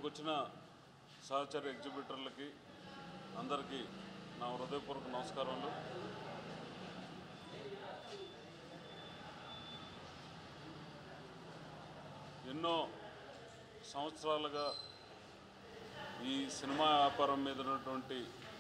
వచ్చిన సహచర ఎగ్జిబిటర్లకి అందరికీ నా హృదయపూర్వక నమస్కారాలు. ఎన్నో సంవత్సరాలుగా ఈ సినిమా వ్యాపారం మీద ఉన్నటువంటి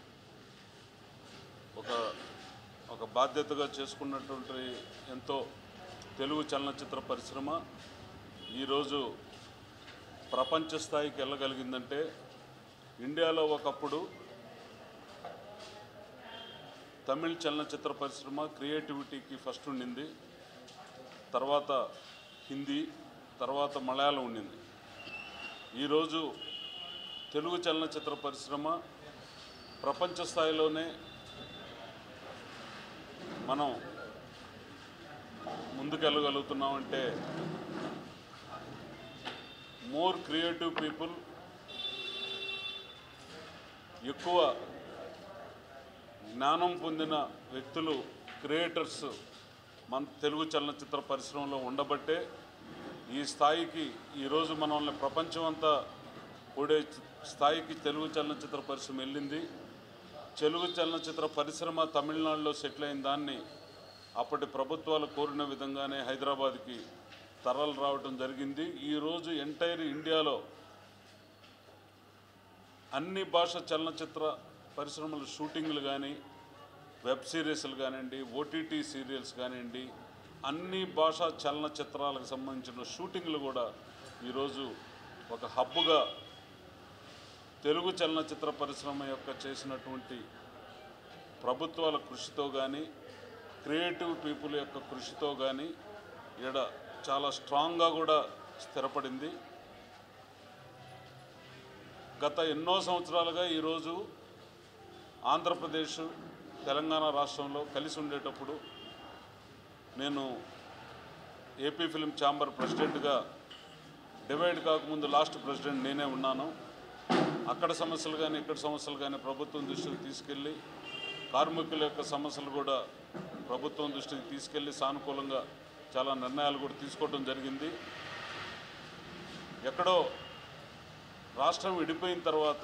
ఒక బాధ్యతగా చేసుకున్నటువంటి ఎంతో తెలుగు చలనచిత్ర పరిశ్రమ ఈరోజు ప్రపంచ స్థాయికి వెళ్ళగలిగిందంటే, ఇండియాలో ఒకప్పుడు తమిళ చలనచిత్ర పరిశ్రమ క్రియేటివిటీకి ఫస్ట్ ఉండింది, తర్వాత హిందీ, తర్వాత మలయాళం ఉండింది. ఈరోజు తెలుగు చలనచిత్ర పరిశ్రమ ప్రపంచ స్థాయిలోనే మనం ముందుకెళ్ళగలుగుతున్నామంటే మోర్ క్రియేటివ్ పీపుల్, ఎక్కువ జ్ఞానం పొందిన వ్యక్తులు, క్రియేటర్స్ మన తెలుగు చలనచిత్ర పరిశ్రమలో ఉండబట్టే ఈ స్థాయికి ఈరోజు మనల్ని ప్రపంచం అంతా కూడే స్థాయికి తెలుగు చలనచిత్ర పరిశ్రమ వెళ్ళింది. తెలుగు చలనచిత్ర పరిశ్రమ తమిళనాడులో సెటిల్ అయిన దాన్ని అప్పటి ప్రభుత్వాలు కోరిన విధంగానే హైదరాబాద్కి తరలి రావడం జరిగింది. ఈరోజు ఎంటైర్ ఇండియాలో అన్ని భాష చలనచిత్ర పరిశ్రమలు షూటింగ్లు కానీ, వెబ్ సిరీస్లు కానివ్వండి, ఓటీటీ సీరియల్స్ కానివ్వండి, అన్ని భాషా చలనచిత్రాలకు సంబంధించిన షూటింగ్లు కూడా ఈరోజు ఒక హబ్గా తెలుగు చలనచిత్ర పరిశ్రమ యొక్క చేసినటువంటి ప్రభుత్వాల కృషితో కానీ, క్రియేటివ్ పీపుల్ యొక్క కృషితో కానీ ఈడ చాలా స్ట్రాంగ్గా కూడా స్థిరపడింది. గత ఎన్నో సంవత్సరాలుగా ఈరోజు ఆంధ్రప్రదేశ్, తెలంగాణ రాష్ట్రంలో కలిసి ఉండేటప్పుడు నేను ఏపీ ఫిల్మ్ ఛాంబర్ ప్రెసిడెంట్గా డివైడ్ కాకముందు లాస్ట్ ప్రెసిడెంట్ నేనే ఉన్నాను. అక్కడ సమస్యలు కానీ, ఇక్కడ సమస్యలు కానీ ప్రభుత్వం దృష్టికి తీసుకెళ్ళి, కార్మికుల యొక్క సమస్యలు కూడా ప్రభుత్వం దృష్టికి తీసుకెళ్ళి సానుకూలంగా చాలా నిర్ణయాలు కూడా తీసుకోవడం జరిగింది. ఎక్కడో రాష్ట్రం విడిపోయిన తర్వాత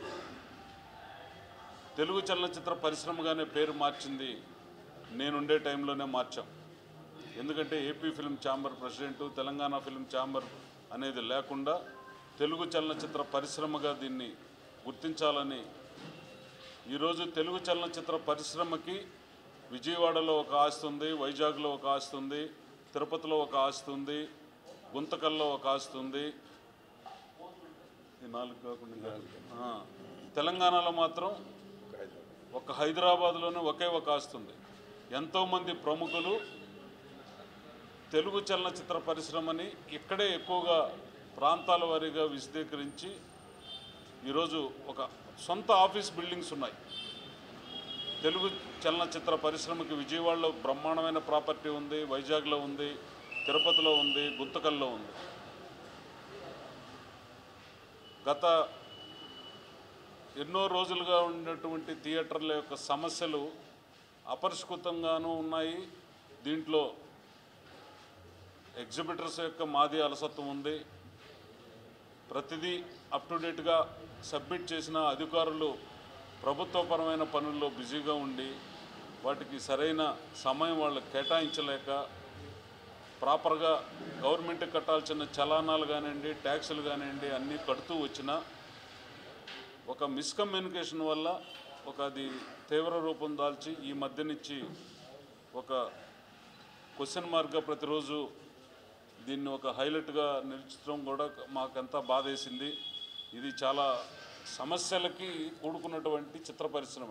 తెలుగు చలనచిత్ర పరిశ్రమగానే పేరు మార్చింది నేనుండే టైంలోనే మార్చాం. ఎందుకంటే AP film chamber president, Telangana film chamber అనేది లేకుండా తెలుగు చలనచిత్ర పరిశ్రమగా దీన్ని గుర్తించాలని ఈరోజు తెలుగు చలనచిత్ర పరిశ్రమకి విజయవాడలో ఒక ఆస్తి ఉంది, వైజాగ్లో ఒక ఆస్తి ఉంది, తిరుపతిలో ఒక ఆస్తి ఉంది, గుంతకల్లో ఒక ఆస్తి ఉంది. ఈ నాలుగు కాకుండా తెలంగాణలో మాత్రం ఒక హైదరాబాద్లోనే ఒకే ఒక ఆస్తి ఉంది. ఎంతోమంది ప్రముఖులు తెలుగు చలనచిత్ర పరిశ్రమని ఇక్కడే ఎక్కువగా ప్రాంతాల వారీగా విశదీకరించి ఈరోజు ఒక సొంత ఆఫీస్ బిల్డింగ్స్ ఉన్నాయి. తెలుగు చలనచిత్ర పరిశ్రమకి విజయవాడలో బ్రహ్మాండమైన ప్రాపర్టీ ఉంది, వైజాగ్లో ఉంది, తిరుపతిలో ఉంది, గుంతకల్లో ఉంది. గత ఎన్నో రోజులుగా ఉన్నటువంటి థియేటర్ల యొక్క సమస్యలు అపరిష్కృతంగానూ ఉన్నాయి. దీంట్లో ఎగ్జిబిటర్స్ యొక్క మాది అలసత్వం ఉంది. ప్రతిదీ అప్ టు డేట్గా సబ్మిట్ చేసిన అధికారులు ప్రభుత్వపరమైన పనుల్లో బిజీగా ఉండి వాటికి సరైన సమయం వాళ్ళకి కేటాయించలేక, ప్రాపర్గా గవర్నమెంట్ కట్టాల్సిన చలానాలు కానివ్వండి, ట్యాక్సులు కానివ్వండి అన్నీ కడుతూ వచ్చిన ఒక మిస్కమ్యూనికేషన్ వల్ల అది తీవ్ర రూపం దాల్చి ఈ మధ్య నుంచి ఒక క్వశ్చన్ మార్క్గా ప్రతిరోజు దీన్ని ఒక హైలైట్గా నిలిచడం కూడా మాకంతా బాధేసింది. ఇది చాలా సమస్యలకి కూడుకున్నటువంటి చిత్ర పరిశ్రమ.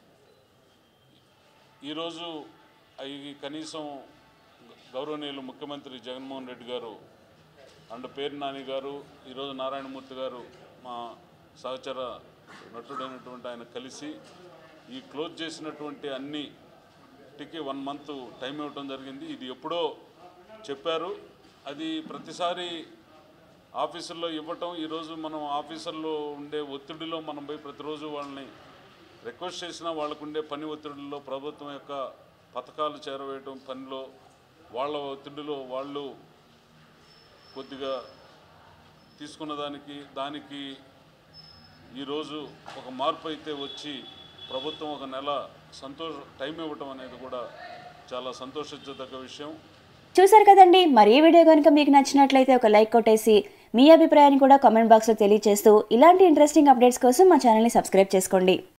ఈరోజు అవి కనీసం గౌరవనీయులు ముఖ్యమంత్రి జగన్మోహన్ రెడ్డి గారు అండ్ పేరు నాని గారు, ఈరోజు నారాయణమూర్తి గారు మా సహచర నటుడైనటువంటి ఆయన కలిసి ఈ క్లోజ్ చేసినటువంటి అన్నిటికీ 1 month టైం ఇవ్వడం జరిగింది. ఇది ఎప్పుడో చెప్పారు, అది ప్రతిసారి ఆఫీసుల్లో ఇవ్వటం, ఈరోజు మనం ఆఫీసర్లో ఉండే ఒత్తిడిలో మనం పోయి ప్రతిరోజు వాళ్ళని రిక్వెస్ట్ చేసినా వాళ్ళకుండే పని ఒత్తిడిలో, ప్రభుత్వం యొక్క పథకాలు చేరవేయటం పనిలో, వాళ్ళ ఒత్తిడిలో వాళ్ళు కొద్దిగా తీసుకున్న దానికి ఈరోజు ఒక మార్పు అయితే వచ్చి ప్రభుత్వం ఒక నెల టైం ఇవ్వటం అనేది కూడా చాలా సంతోషించదగ్గ విషయం. చూసారు కదండి. మరి ఈ వీడియో కనుక మీకు నచ్చినట్లయితే ఒక లైక్ కొట్టేసి మీ అభిప్రాయాన్ని కూడా కామెంట్ బాక్స్లో తెలియజేస్తూ ఇలాంటి ఇంట్రెస్టింగ్ అప్డేట్స్ కోసం మా ఛానల్ని సబ్స్క్రైబ్ చేసుకోండి.